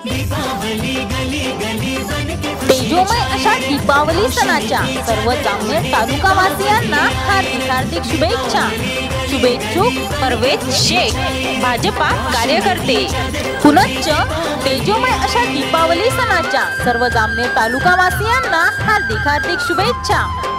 तेजोमय अशा दीपावली सणाच्या सर्व जामनेर तालुकावासियांना हार्दिक हार्दिक शुभेच्छा। शुभेच्छुक परवेज शेख, भाजपा कार्यकर्ते। पुनश्च तेजोमय अशा दीपावली सणाच्या सर्व जामनेर तालुकावासियांना हार्दिक हार्दिक शुभेच्छा।